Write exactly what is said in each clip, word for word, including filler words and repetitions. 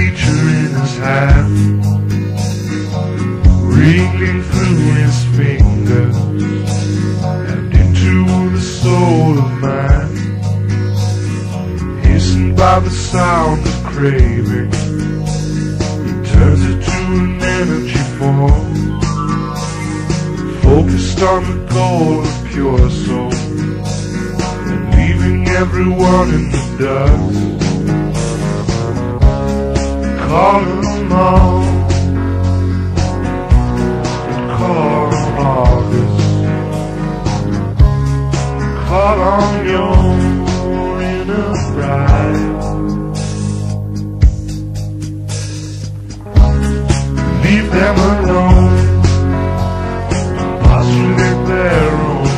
preacher in his hand, ringing through his fingers and into the soul of man, hastened by the sound of craving. He turns it to an energy form, focused on the goal of pure soul, and leaving everyone in the dust. Call them all, call on August, call on your inner bride. Leave them alone, postulate their own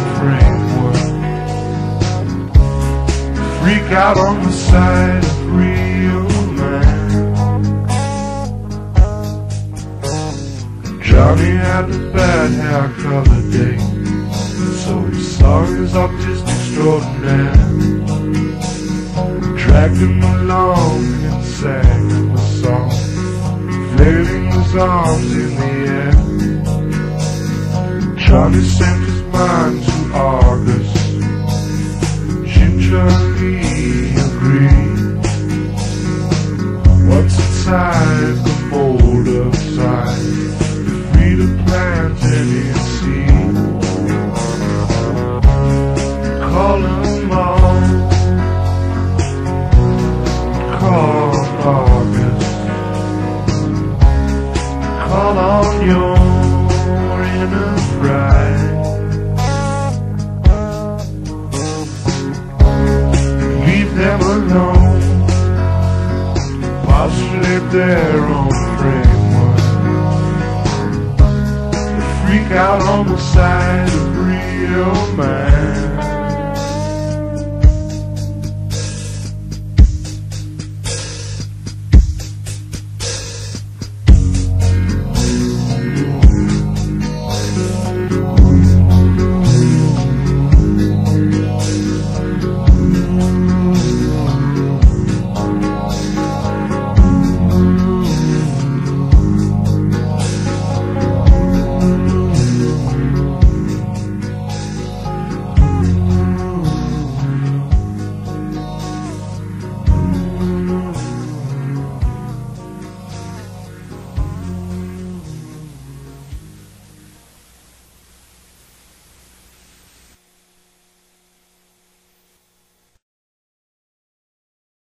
framework, freak out on the side of real man. Johnny had a bad hair color day, so he saw his artist extraordinaire, dragged him along and sang him a song, flailing his arms in the air. Johnny sent his mind to August, gingerly agreed. What's inside the mold of time? To plant any seed. Call them all, call August, call on your inner bride. Leave them alone, postulate their own framework, freak out on the side of real man.